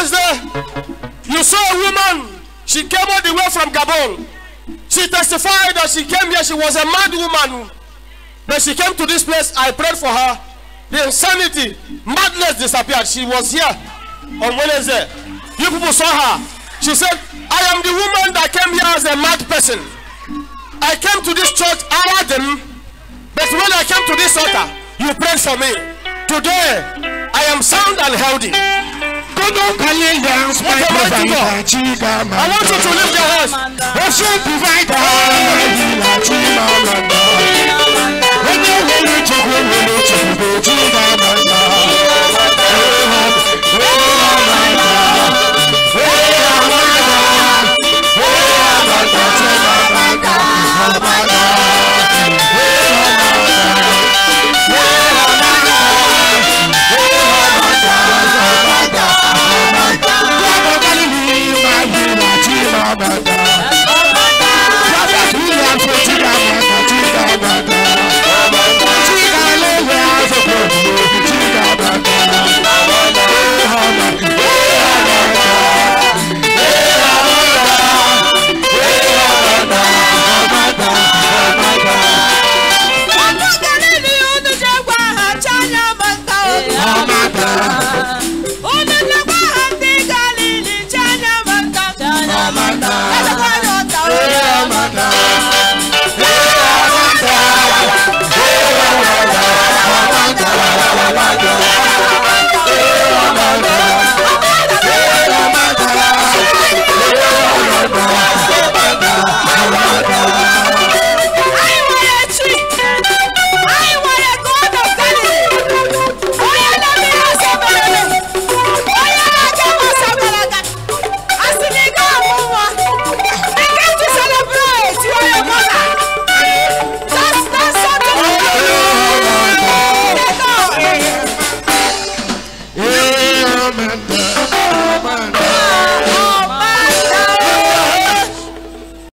Wednesday, you saw a woman. She came all the way from Gabon. She testified that she came here. She was a mad woman. But she came to this place. I prayed for her. The insanity, madness disappeared. She was here on Wednesday. You people saw her. She said, I am the woman that came here as a mad person. I came to this church, Adam, but when I came to this altar, you prayed for me. Today, I am sound and healthy. I want you to lift your hands. Amen.